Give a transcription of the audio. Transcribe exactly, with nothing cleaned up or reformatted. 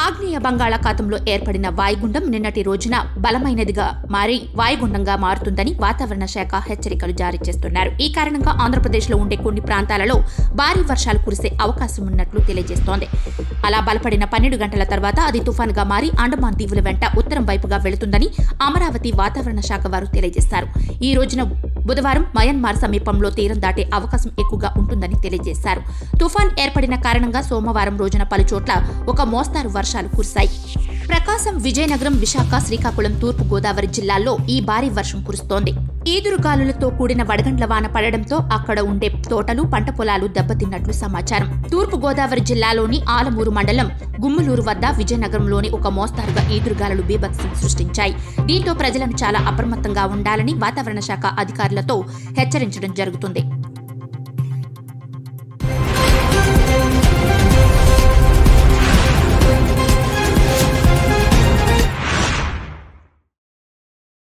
ఆగ్నేయ బంగాళాఖాతంలో ఏర్పడిన వాయుగుండం నిన్నటి రోజున బలమైనదిగా మారి వాయుగుండంగా మారుతుందని వాతావరణ శాఖ హెచ్చరికలు జారీ చేస్తున్నారు. ఈ కారణంగా ఆంధ్రప్రదేశ్లో ఉండే కొన్ని ప్రాంతాలలో భారీ వర్షాలు కురిసే అవకాశం ఉన్నట్లు తెలియజేస్తోంది. అలా బలపడిన పన్నెండు గంటల తర్వాత అది తుఫానుగా మారి అండమాన్ దీవుల వెంట ఉత్తరం వైపుగా వెళుతుందని అమరావతి వాతావరణ శాఖ వారు తెలియజేశారు. ఈ రోజున బుధవారం మయన్మార్ సమీపంలో తీరం దాటే అవకాశం ఎక్కువగా ఉంటుందని తెలియజేశారు. తుఫాన్ ఏర్పడిన కారణంగా సోమవారం రోజున పలుచోట్ల ఒక మోస్తారు వర్షాలు కురిశాయి. ప్రకాశం, విజయనగరం, విశాఖ, శ్రీకాకుళం, తూర్పు గోదావరి జిల్లాల్లో ఈ భారీ వర్షం కురుస్తోంది. ఈదురుగాలులతో కూడిన వడగండ్ల వాన పడడంతో అక్కడ ఉండే తోటలు, పంట పొలాలు దెబ్బతిన్నట్లు సమాచారం. తూర్పు గోదావరి జిల్లాలోని ఆలమూరు మండలం గుమ్మలూరు వద్ద విజయనగరంలోని ఒక మోస్తారుగా ఈదురుగాలులు బీభత్సం సృష్టించాయి. దీంతో ప్రజలను చాలా అప్రమత్తంగా ఉండాలని వాతావరణ శాఖ అధికారులతో హెచ్చరించడం జరుగుతుంది.